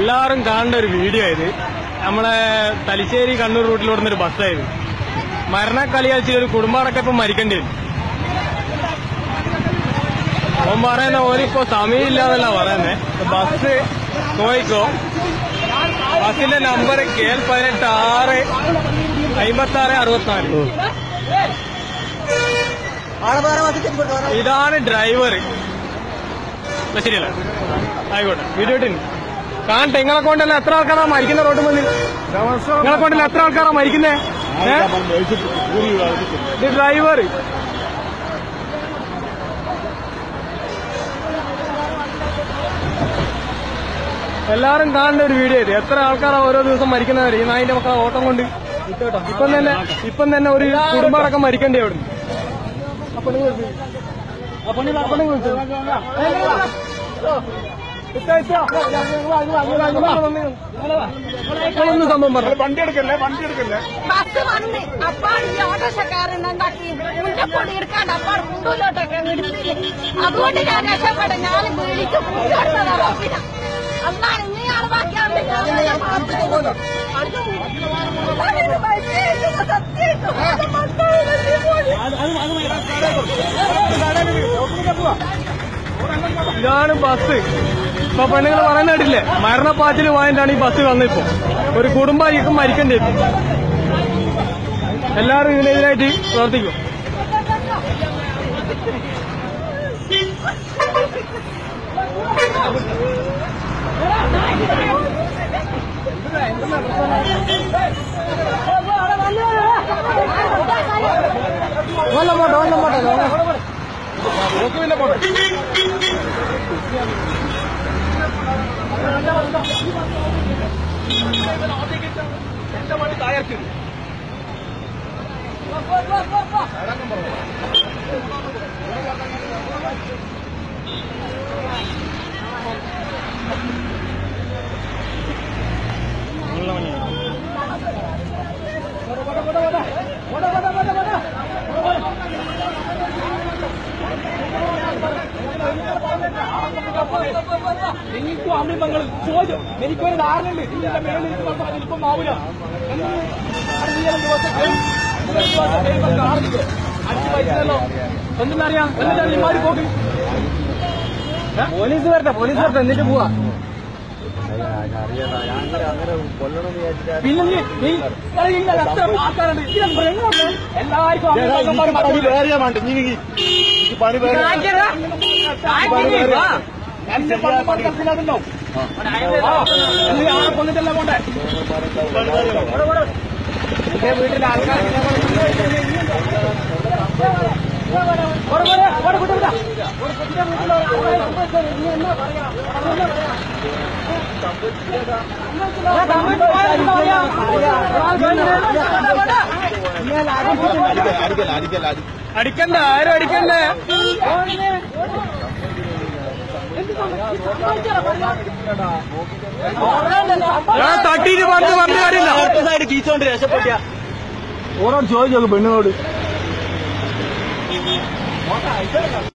എല്ലാരും കാണേണ്ട ഒരു വീഡിയോ ഇത്. നമ്മളെ തലശ്ശേരി കണ്ണൂർ റൂട്ടിലോടുന്നൊരു ബസ്സായത്. മരണക്കളി കളിച്ച് ഒരു കുടുംബാടൊക്കെ ഇപ്പൊ മരിക്കേണ്ടി വരും. അവൻ പറയുന്ന ഓരിപ്പോ സമയമില്ലാന്നല്ല പറയുന്നേ. ബസ് നോയിക്കോ, ബസിന്റെ നമ്പർ KL 18 56 64. ഇതാണ് ഡ്രൈവർ. ശരിയല്ല, ആയിക്കോട്ടെ. വീഡിയോ ഇട്ടിന് കാണട്ടെ. നിങ്ങളെ കൊണ്ടല്ല എത്ര ആൾക്കാരാ മരിക്കുന്ന റോഡ് മുന്നിൽ? നിങ്ങളെ കൊണ്ടല്ല എത്ര ആൾക്കാരാ മരിക്കുന്നേ? ഇത് ഡ്രൈവർ. എല്ലാരും കാണേണ്ട ഒരു വീഡിയോ ഇത്. എത്ര ആൾക്കാരാ ഓരോ ദിവസം മരിക്കുന്നവര് ഈ നായിന്റെ മക്കളെ ഓട്ടം കൊണ്ട്. ഇപ്പം തന്നെ ഒരു കുടുംബമടക്കം മരിക്കണ്ടേ അവിടെ. സംഭവം പറഞ്ഞു. വണ്ടി എടുക്കല്ലേ ബസ് വന്ന് അപ്പാട് ഈ ഓട്ടോഷക്കാരൻ എന്താക്കി മുന്നപ്പൊടി എടുക്കാണ്ട് അപ്പാട് മുണ്ടൂലോട്ടൊക്കെ എടുത്തില്ലേ. അതുകൊണ്ട് ഞാൻ രക്ഷപ്പെട്ടു. ഞാൻ വിളിച്ചു മുന്നോട്ട് അന്നാണ് ഇനി ആൾവാക്കിയാണ്ട് ഇതാണ് ബസ്. ഇപ്പൊ പെണ്ണുങ്ങൾ പറയുന്ന കേട്ടില്ലേ, മരണപ്പാച്ചിൽ വാങ്ങിട്ടാണ് ഈ ബസ് വന്നിപ്പോ. ഒരു കുടുംബായിരിക്കും മരിക്കേണ്ടി വരും. എല്ലാവരും ഇതിനെതിരായിട്ട് പ്രവർത്തിക്കും. എന്റെ വണ്ടി തായർക്ക് എനിക്കും അമ്മയും മങ്ങളും ചോദിച്ചു. എനിക്കൊരു ധാരണയുണ്ട് ഇതിന്റെ മേളിൽ ഇപ്പം ആവില്ല. എന്തെന്നറിയാം, എന്നിട്ടാണ് ഈ മാറി പോക്ക്. പോലീസ് വരട്ടെ എന്നിട്ട് പോവാ. പിന്നെ ആൾക്കാരുണ്ട് എല്ലാവർക്കും കൊന്നിട്ടല്ല പോണ്ടേ. എന്റെ വീട്ടിലെ ആൾക്കാർ അടിക്കണ്ട, ആരും അടിക്കണ്ടേ. തട്ടിയിട്ട് പറഞ്ഞു കാര്യമില്ല. സൈഡ് കീച്ചോണ്ട് രക്ഷപ്പെട്ട ഓരോട് ചോദിച്ചോളൂ പെണ്ണുങ്ങളോട്.